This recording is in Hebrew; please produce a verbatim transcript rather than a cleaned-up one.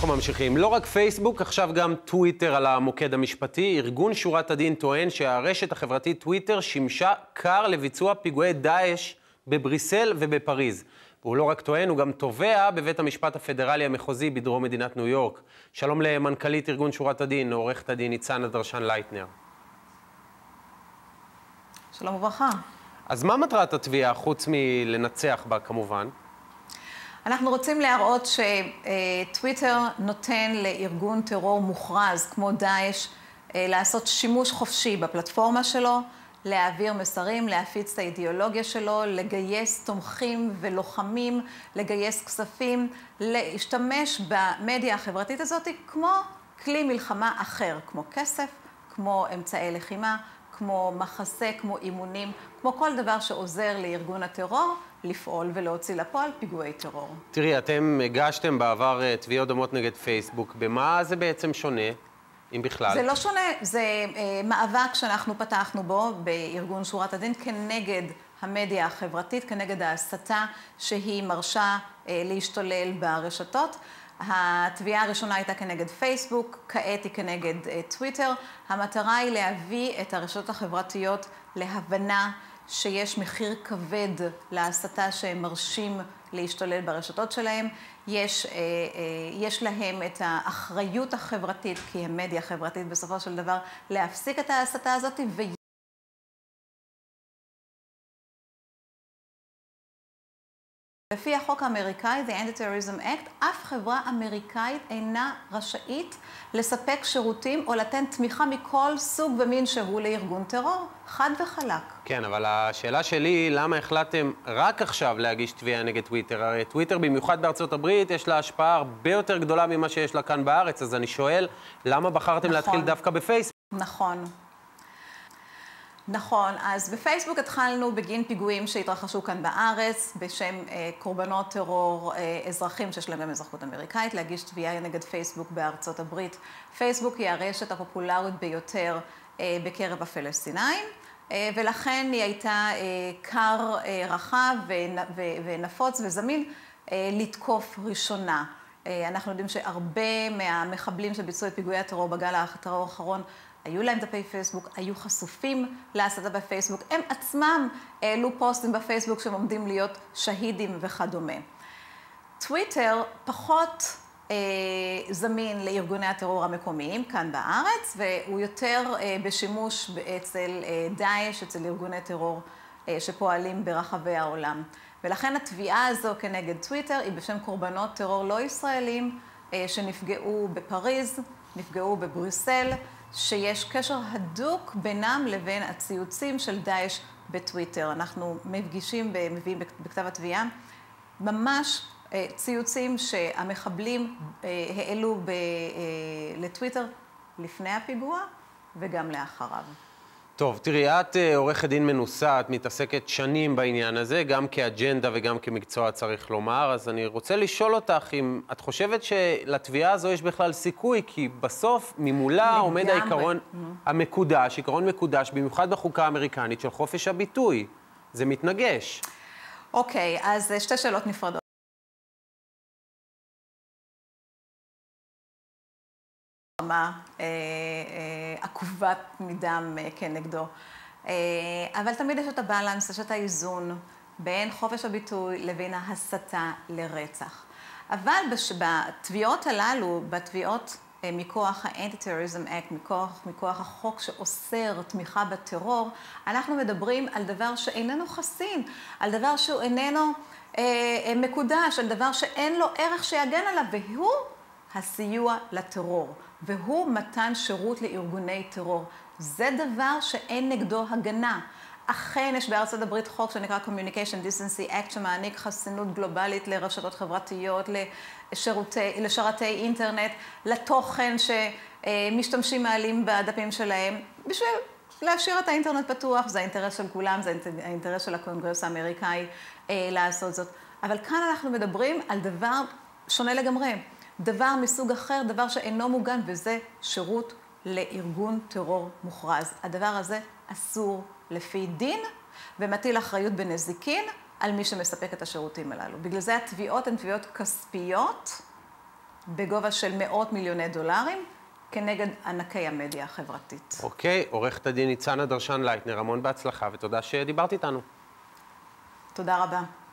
אנחנו ממשיכים. לא רק פייסבוק, עכשיו גם טוויטר על המוקד המשפטי. ארגון שורת הדין טוען שהרשת החברתית טוויטר שימשה קר לביצוע פיגועי דאעש בבריסל ובפריז. והוא לא רק טוען, הוא גם תובע בבית המשפט הפדרלי המחוזי בדרום מדינת ניו יורק. שלום למנכ"לית ארגון שורת הדין, עורכת הדין ניצנה דרשן לייטנר. שלום וברכה. אז מה מטרת התביעה, חוץ מלנצח בה כמובן? אנחנו רוצים להראות שטוויטר נותן לארגון טרור מוכרז כמו דאעש לעשות שימוש חופשי בפלטפורמה שלו, להעביר מסרים, להפיץ את האידיאולוגיה שלו, לגייס תומכים ולוחמים, לגייס כספים, להשתמש במדיה החברתית הזאת כמו כלי מלחמה אחר, כמו כסף, כמו אמצעי לחימה, כמו מחסה, כמו אימונים, כמו כל דבר שעוזר לארגון הטרור לפעול ולהוציא לפועל פיגועי טרור. תראי, אתם הגשתם בעבר תביעות דומות נגד פייסבוק. במה זה בעצם שונה, אם בכלל? זה לא שונה, זה אה, מאבק שאנחנו פתחנו בו בארגון שורת הדין כנגד המדיה החברתית, כנגד ההסתה שהיא מרשה אה, להשתולל ברשתות. התביעה הראשונה הייתה כנגד פייסבוק, כעת היא כנגד טוויטר. המטרה היא להביא את הרשתות החברתיות להבנה שיש מחיר כבד להסתה שהם מרשים להשתולל ברשתות שלהם. יש, יש להם את האחריות החברתית, כי הם מדיה חברתית בסופו של דבר, להפסיק את ההסתה הזאת ו... לפי החוק האמריקאי, The Anti-Terrorism Act, אף חברה אמריקאית אינה רשאית לספק שירותים או לתת תמיכה מכל סוג ומין שהוא לארגון טרור, חד וחלק. כן, אבל השאלה שלי היא למה החלטתם רק עכשיו להגיש תביעה נגד טוויטר? הרי טוויטר, במיוחד בארצות הברית, יש לה השפעה הרבה יותר גדולה ממה שיש לה כאן בארץ, אז אני שואל, למה בחרתם נכון. להתחיל דווקא בפייסבוק? נכון. נכון, אז בפייסבוק התחלנו בגין פיגועים שהתרחשו כאן בארץ, בשם אה, קורבנות טרור אה, אזרחים שיש להם גם אזרחות אמריקאית, להגיש תביעה נגד פייסבוק בארצות הברית. פייסבוק היא הרשת הפופולרית ביותר אה, בקרב הפלסטינאים, אה, ולכן היא הייתה אה, קר אה, רחב ונפוץ וזמין אה, לתקוף ראשונה. אה, אנחנו יודעים שהרבה מהמחבלים שביצעו את פיגועי הטרור בגל הטרור האחרון, היו להם דפי פייסבוק, היו חשופים להסתה בפייסבוק, הם עצמם העלו פוסטים בפייסבוק שהם עומדים להיות שהידים וכדומה. טוויטר פחות אה, זמין לארגוני הטרור המקומיים כאן בארץ, והוא יותר אה, בשימוש אצל אה, דאעש, אצל ארגוני טרור אה, שפועלים ברחבי העולם. ולכן התביעה הזו כנגד טוויטר היא בשם קורבנות טרור לא ישראלים אה, שנפגעו בפריז, נפגעו בבריסל, שיש קשר הדוק בינם לבין הציוצים של דאעש בטוויטר. אנחנו מפגישים, מביאים בכתב התביעה, ממש ציוצים שהמחבלים העלו לטוויטר לפני הפיגוע וגם לאחריו. טוב, תראי, את עורכת דין מנוסה, את מתעסקת שנים בעניין הזה, גם כאג'נדה וגם כמקצוע צריך לומר, אז אני רוצה לשאול אותך אם את חושבת שלתביעה הזו יש בכלל סיכוי, כי בסוף ממולה עומד העיקרון המקודש, עיקרון מקודש, במיוחד בחוקה האמריקנית של חופש הביטוי. זה מתנגש. אוקיי, אז שתי שאלות נפרדות. עקובת מדם כנגדו. אבל תמיד יש את הבאלנס, יש את האיזון בין חופש הביטוי לבין ההסתה לרצח. אבל בתביעות הללו, בתביעות מכוח ה-Anti-Terrorism Act, מכוח, מכוח החוק שאוסר תמיכה בטרור, אנחנו מדברים על דבר שאיננו חסין, על דבר שהוא איננו אה, מקודש, על דבר שאין לו ערך שיגן עליו, והוא הסיוע לטרור, והוא מתן שירות לארגוני טרור. זה דבר שאין נגדו הגנה. אכן יש בארצות הברית חוק שנקרא Communication Decency Act, שמעניק חסינות גלובלית לרשתות חברתיות, לשירותי, לשרתי אינטרנט, לתוכן שמשתמשים מעלים בדפים שלהם, בשביל להשאיר את האינטרנט פתוח. זה האינטרס של כולם, זה האינטרס של הקונגרס האמריקאי לעשות זאת. אבל כאן אנחנו מדברים על דבר שונה לגמרי. דבר מסוג אחר, דבר שאינו מוגן, וזה שירות לארגון טרור מוכרז. הדבר הזה אסור לפי דין, ומטיל אחריות בנזיקין על מי שמספק את השירותים הללו. בגלל זה התביעות הן תביעות כספיות, בגובה של מאות מיליוני דולרים, כנגד ענקי המדיה החברתית. אוקיי, עורכת הדין ניצנה דרשן לייטנר, המון בהצלחה, ותודה שדיברת איתנו. תודה רבה.